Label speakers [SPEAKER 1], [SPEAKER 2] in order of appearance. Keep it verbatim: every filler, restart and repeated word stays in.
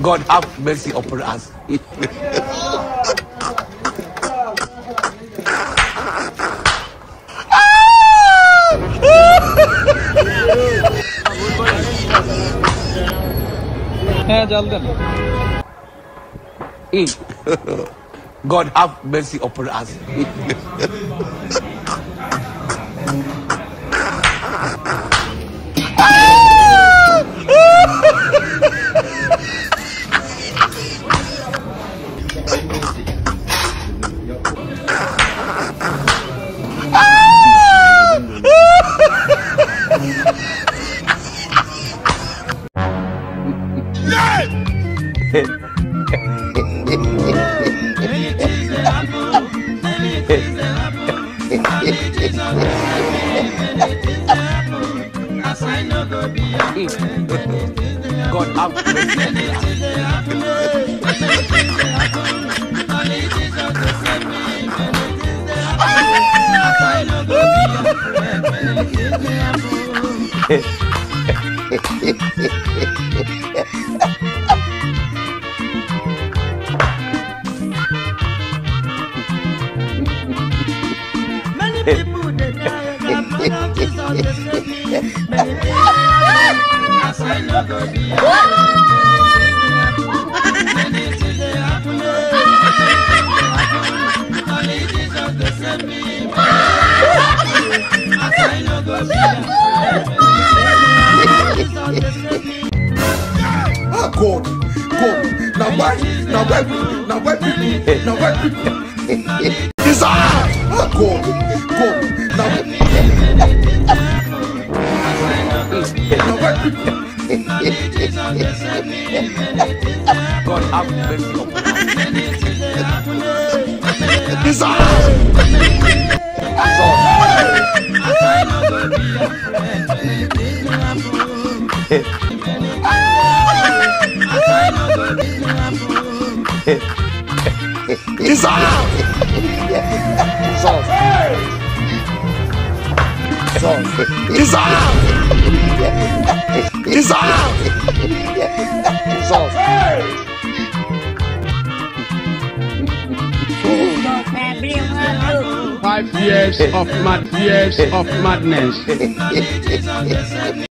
[SPEAKER 1] God have mercy upon us. God have mercy upon us. God have
[SPEAKER 2] Many people they die, the blood of Jesus they save me. Many things as I know go be. Many things they happen, only Jesus they save me. As I know go be.
[SPEAKER 3] Ah, God, God, now why, now why, now why people, now why people, desire, ah, God, God, now, now why people,
[SPEAKER 1] God have mercy upon us.
[SPEAKER 3] desire, desire, sauce, sauce, desire, desire, sauce.
[SPEAKER 4] Five years of mad years of madness.